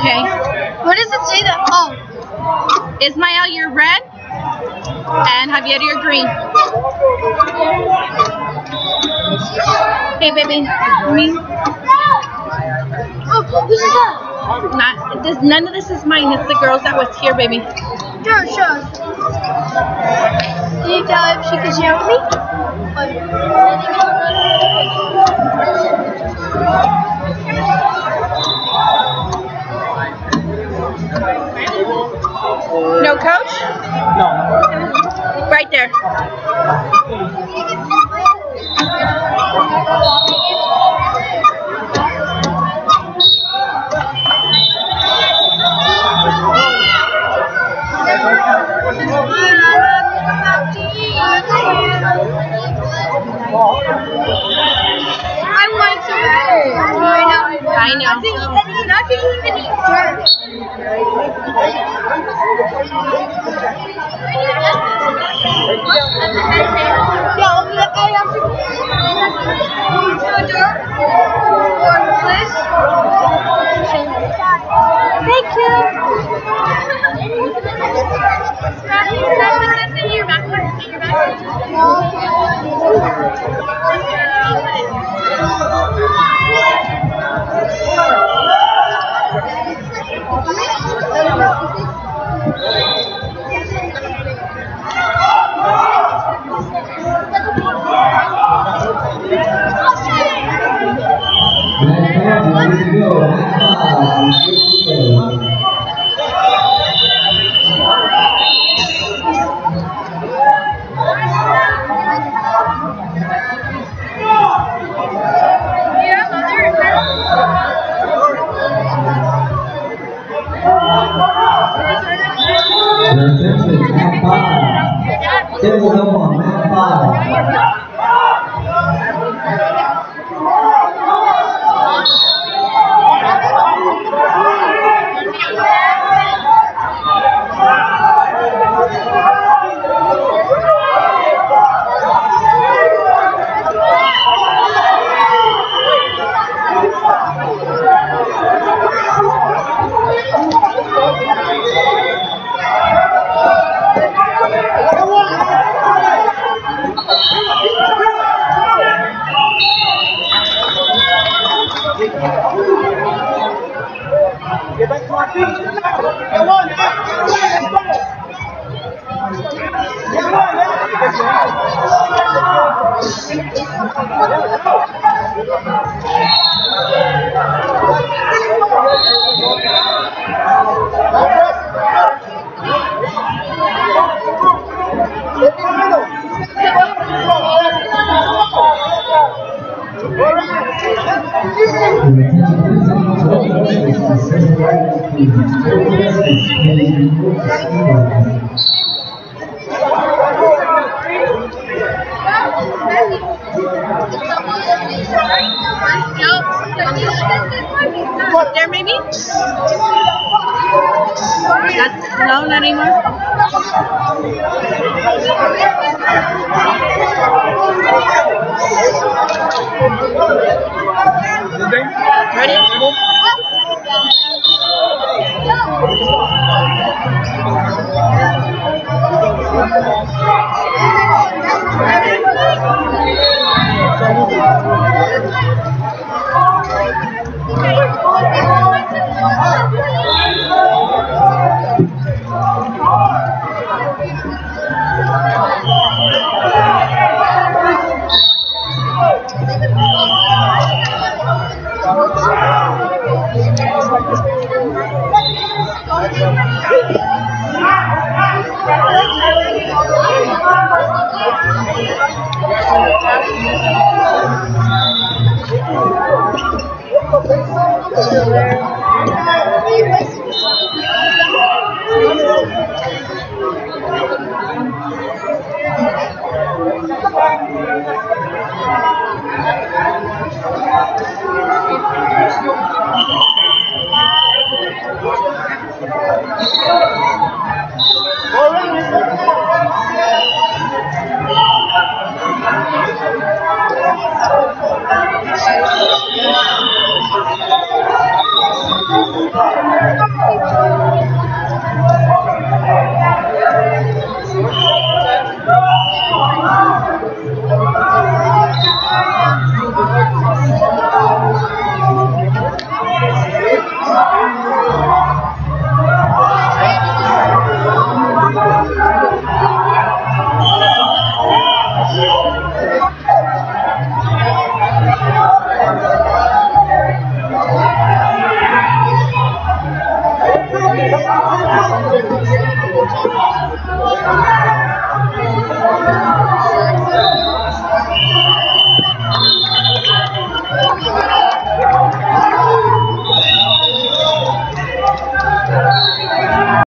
Okay. What does it say that? Oh. Ismael, you're red. And Javier, you're green. Hey, baby. Me? Oh, who's that? None of this is mine. It's the girls that was here, baby. Sure, sure. Can you tell if she can share with me? No, coach? No. Right there. I want to. I know. Not to even eat dirt. Thank you. Get back to my feet. Come on, man. There, maybe? No, not anymore. Ready?